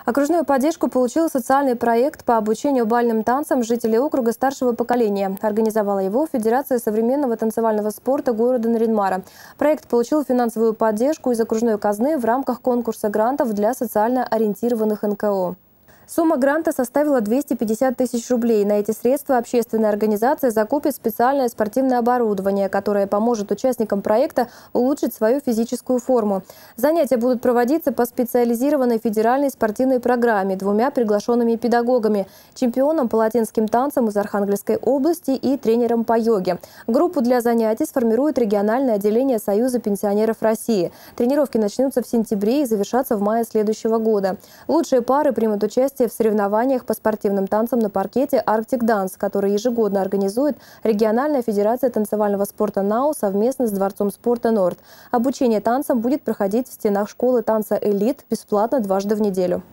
Окружную поддержку получил социальный проект по обучению бальным танцам жителей округа старшего поколения. Организовала его Федерация современного танцевального спорта города Нарьян-Мара. Проект получил финансовую поддержку из окружной казны в рамках конкурса грантов для социально ориентированных НКО. Сумма гранта составила 250 тысяч рублей. На эти средства общественная организация закупит специальное спортивное оборудование, которое поможет участникам проекта улучшить свою физическую форму. Занятия будут проводиться по специализированной федеральной спортивной программе двумя приглашенными педагогами – чемпионом по латинским танцам из Архангельской области и тренером по йоге. Группу для занятий сформирует региональное отделение Союза пенсионеров России. Тренировки начнутся в сентябре и завершатся в мае следующего года. Лучшие пары примут участие в соревнованиях по спортивным танцам на паркете «Арктик Данс», который ежегодно организует региональная федерация танцевального спорта НАУ совместно с Дворцом спорта «Норд». Обучение танцам будет проходить в стенах школы танца «Элит» бесплатно дважды в неделю.